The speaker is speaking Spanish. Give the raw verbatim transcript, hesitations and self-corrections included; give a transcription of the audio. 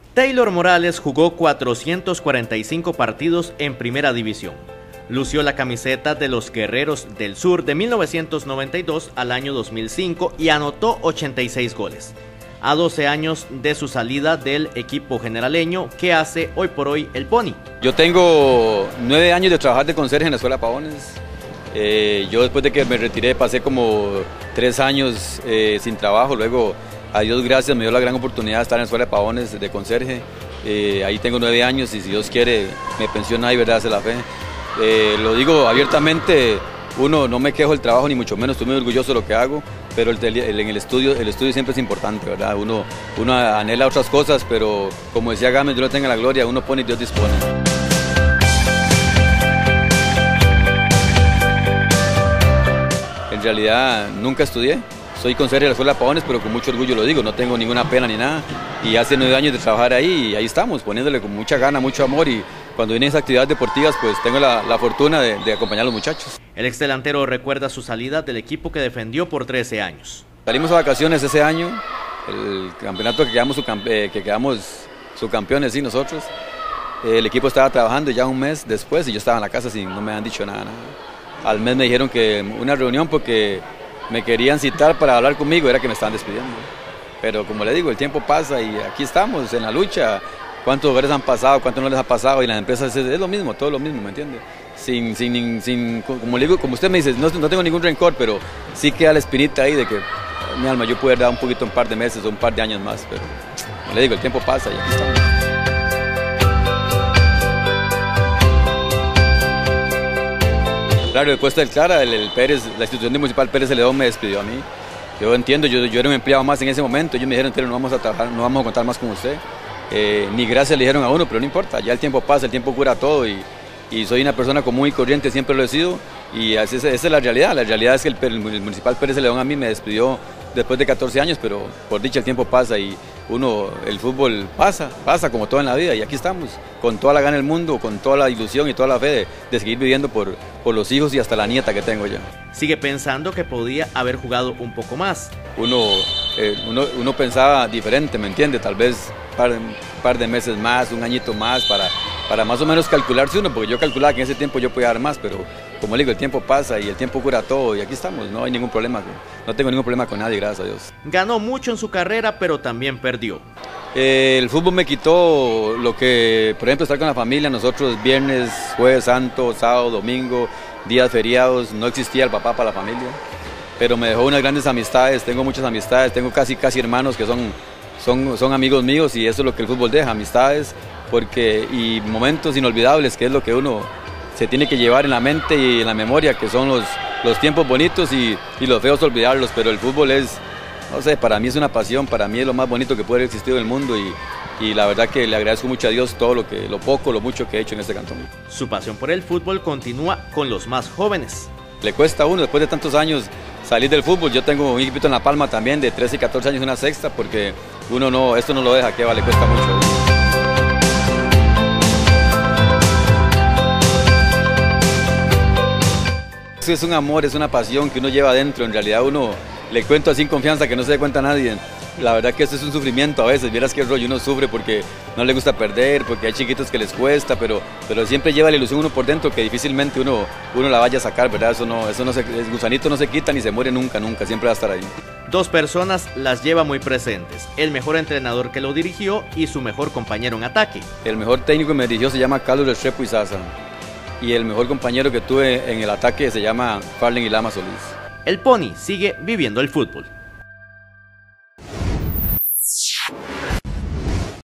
Taylor Morales jugó cuatrocientos cuarenta y cinco partidos en Primera División. Lució la camiseta de los Guerreros del Sur de mil novecientos noventa y dos al año dos mil cinco y anotó ochenta y seis goles. A doce años de su salida del equipo generaleño, ¿qué hace hoy por hoy el Pony? Yo tengo nueve años de trabajar de conserje en la Escuela Pavones. Eh, yo después de que me retiré pasé como tres años eh, sin trabajo, luego a Dios gracias me dio la gran oportunidad de estar en la Escuela de Pavones de conserje. Eh, ahí tengo nueve años y si Dios quiere me pensiona y verdad hace la fe. Eh, lo digo abiertamente, uno no me quejo del trabajo ni mucho menos, estoy muy orgulloso de lo que hago, pero el, el, en el estudio, el estudio siempre es importante, ¿verdad? Uno, uno anhela otras cosas, pero como decía Gámez, Dios no tenga la gloria, uno pone y Dios dispone. En realidad nunca estudié, soy conserje de la Escuela de Pavones, pero con mucho orgullo lo digo, no tengo ninguna pena ni nada. Y hace nueve años de trabajar ahí y ahí estamos, poniéndole con mucha gana, mucho amor y cuando vienen esas actividades deportivas pues tengo la, la fortuna de, de acompañar a los muchachos. El exdelantero recuerda su salida del equipo que defendió por trece años. Salimos a vacaciones ese año, el campeonato que quedamos, eh, que quedamos subcampeones, sí, nosotros. El equipo estaba trabajando ya un mes después y yo estaba en la casa sin no me han dicho nada, nada. Al mes me dijeron que una reunión porque me querían citar para hablar conmigo, era que me estaban despidiendo. Pero como le digo, el tiempo pasa y aquí estamos en la lucha. ¿Cuántos hogares han pasado, cuántos no les ha pasado? Y las empresas es, es lo mismo, todo lo mismo, ¿me entiende? Sin, sin, sin, como le digo, como usted me dice, no, no tengo ningún rencor, pero sí queda la espinita ahí de que, mi alma, yo puedo dar un poquito, un par de meses o un par de años más, pero como le digo, el tiempo pasa y aquí estamos. Claro, después del Clara, el, el Pérez, la institución municipal Pérez Celedón me despidió a mí. Yo entiendo, yo, yo era un empleado más en ese momento, ellos me dijeron, no vamos a trabajar, no vamos a contar más con usted. Eh, ni gracias le dijeron a uno, pero no importa, ya el tiempo pasa, el tiempo cura todo y, y soy una persona común y corriente, siempre lo he sido y esa, esa es la realidad, la realidad es que el, el municipal Pérez Celedón a mí me despidió después de catorce años, pero por dicha el tiempo pasa y uno, el fútbol pasa, pasa como todo en la vida y aquí estamos, con toda la gana del mundo, con toda la ilusión y toda la fe de, de seguir viviendo por, por los hijos y hasta la nieta que tengo ya. Sigue pensando que podía haber jugado un poco más. Uno, eh, uno, uno pensaba diferente, ¿me entiende? Tal vez un par, par de meses más, un añito más, para, para más o menos calcularse uno, porque yo calculaba que en ese tiempo yo podía dar más, pero como le digo, el tiempo pasa y el tiempo cura todo y aquí estamos, no hay ningún problema, no tengo ningún problema con nadie, gracias a Dios. Ganó mucho en su carrera, pero también perdió. Eh, el fútbol me quitó lo que, por ejemplo, estar con la familia, nosotros viernes, jueves santo, sábado, domingo, días feriados, no existía el papá para la familia, pero me dejó unas grandes amistades, tengo muchas amistades, tengo casi casi hermanos que son, son, son amigos míos y eso es lo que el fútbol deja, amistades porque, y momentos inolvidables, que es lo que uno se tiene que llevar en la mente y en la memoria, que son los, los tiempos bonitos y, y los feos olvidarlos, pero el fútbol es, no sé, para mí es una pasión, para mí es lo más bonito que puede existir en el mundo y, y la verdad que le agradezco mucho a Dios todo lo, que, lo poco, lo mucho que he hecho en este cantón. Su pasión por el fútbol continúa con los más jóvenes. Le cuesta a uno, después de tantos años, salir del fútbol. Yo tengo un equipito en La Palma también, de trece y catorce años, una sexta, porque uno no, esto no lo deja, que va, le cuesta mucho. Es un amor, es una pasión que uno lleva adentro, en realidad uno, le cuento así en confianza que no se dé cuenta a nadie. La verdad que esto es un sufrimiento a veces, vieras qué rollo, uno sufre porque no le gusta perder, porque hay chiquitos que les cuesta, pero, pero siempre lleva la ilusión uno por dentro que difícilmente uno, uno la vaya a sacar, ¿verdad? Eso no, eso no se, el gusanito no se quita ni se muere nunca, nunca, siempre va a estar ahí. Dos personas las lleva muy presentes, el mejor entrenador que lo dirigió y su mejor compañero en ataque. El mejor técnico que me dirigió se llama Carlos Restrepo Izaza y el mejor compañero que tuve en el ataque se llama Farlen Ilama Solís. El Pony sigue viviendo el fútbol.